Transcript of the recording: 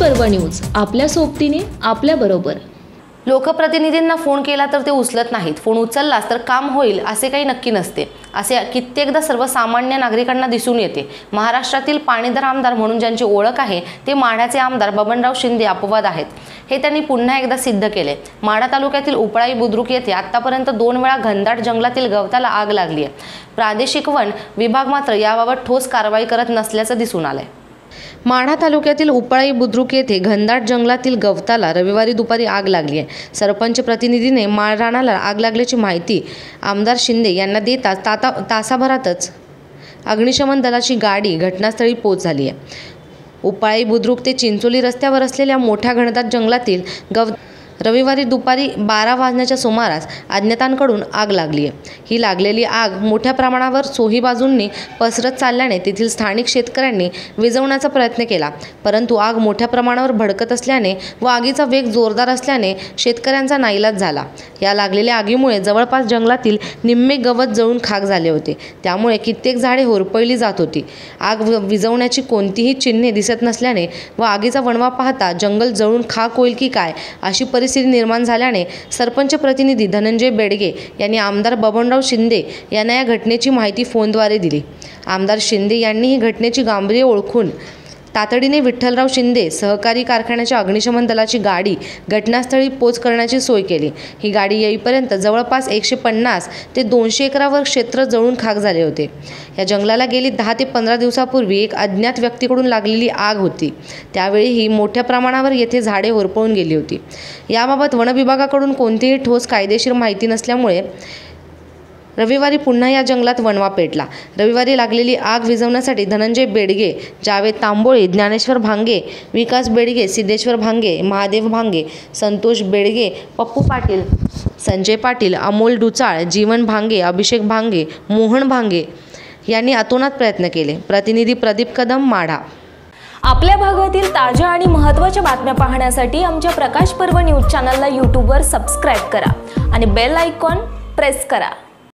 पर्व न्यूज, आपल्या सोबतीने आपल्या बरोबर। लोकप्रतिनिधींना फोन केला तर ते उचलत नाहीत, फोन उचललास तर काम होईल असे काही नक्की नसते, असे कित्येकदा सर्वसामान्य नागरिकांना दिसून येते। महाराष्ट्रातील पाणीदार आमदार म्हणून ज्यांची ओळख आहे ते माढ्याचे आमदार बबनराव शिंदे अपवाद आहेत, हे त्यांनी पुन्हा एकदा सिद्ध केले। माढा तालुक्यातील उपळाई बुद्रुक येथे आतापर्यंत 2 वेळा घनदाट जंगलातील गवताला आग लागली आहे। प्रादेशिक वन विभाग मात्र याबाबत ठोस कारवाई करत नसल्याचं दिसून आलंय। माढा तालुक्यातील उपळाई बुद्रुक येथे घनदाट जंगलातील गवताला रविवारी दुपारी आग लागली आहे। सरपंच प्रतिनिधीने माळरानाला आग लागल्याची माहिती आमदार शिंदे यांना देताच तासाभरातच अग्निशमन दलाची गाडी घटनास्थळी पोहोचली आहे। उपळाई बुद्रुक ते चिंचोली रस्त्यावर असलेल्या मोठ्या घनदाट जंगलातील रविवारी दुपारी 12 वाजण्याच्या सुमारास अज्ञातांकडून आग लागली आहे। ही लागलेली आग मोठ्या प्रमाणावर चोही बाजूंनी पसरत चालल्याने तेथील स्थानिक शेतकऱ्यांनी विझवण्याचा प्रयत्न केला, परंतु आग मोठ्या प्रमाणावर भडकत असल्याने व आगीचा वेग जोरदार असल्याने शेतकऱ्यांचा नाईलाज झाला। या लागलेल्या आगीमुळे जवळपास जंगलातील निम्मे गवत जळून खाक झाले होते, त्यामुळे कित्येक झाडे होरपळली जात होती। आग विझवण्याची कोणतीही चिन्हे दिसत नसल्याने व आगीचा वणवा पाहता जंगल जळून खाक होईल की काय अशी परिस्थिती निर्माण झाल्याने सरपंच प्रतिनिधी धनंजय बेडगे यांनी आमदार बबनराव शिंदे यांना या घटनेची माहिती फोनद्वारे दिली। आमदार शिंदे यांनी ही घटनेची गांभीर्य ओळखून तातडीने विठ्ठलराव शिंदे सहकारी कारखान्याच्या अग्निशमन दलाची गाडी घटनास्थळी पोच करण्याची सोय केली। ही गाडी येईपर्यंत जवळपास 150 ते 200 एकरावर क्षेत्र जळून खाक झाले होते। या जंगलाला गेली 10 ते 15 दिवसापूर्वी एक अज्ञात व्यक्तीकडून लागलेली आग होती, त्यावेळीही मोठ्या प्रमाणावर येथे झाडे होरपळून गेली होती। याबाबत वन विभागाकडून कोणतीही ठोस कायदेशीर माहिती नसल्यामुळे रविवारी पुन्हा या जंगलात वणवा पेटला। रविवारी लागलेली आग विझवण्यासाठी धनंजय बेडगे, जावेद तांबोळी, ज्ञानेश्वर भांगे, विकास बेडगे, सिद्धेश्वर भांगे, महादेव भांगे, संतोष बेडगे, पप्पू पाटील, संजय पाटील, अमोल डुचाळ, जीवन भांगे, अभिषेक भांगे, मोहन भांगे यांनी अतोनात प्रयत्न केले। प्रतिनिधी प्रदीप कदम, माढा। आपल्या भागातील ताज्या आणि महत्त्वाच्या बातम्या पाहण्यासाठी आमच्या प्रकाश पर्व न्यूज चॅनलला यूट्यूबवर सबस्क्राइब करा आणि बेल आयकॉन प्रेस करा।